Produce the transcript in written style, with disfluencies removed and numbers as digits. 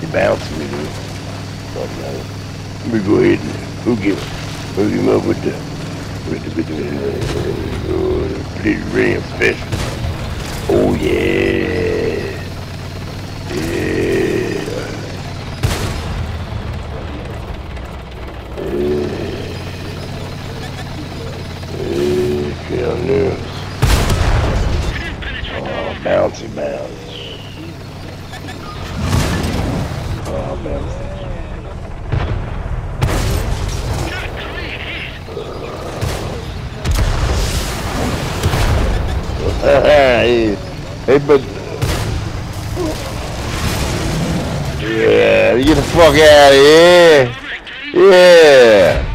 bouncy with it. Let me go ahead and hook him up with the pretty ring special. Oh yeah. Down there. Oh, bouncy bounce. Oh, bouncy. Hey, but yeah, get the fuck out of here. Yeah.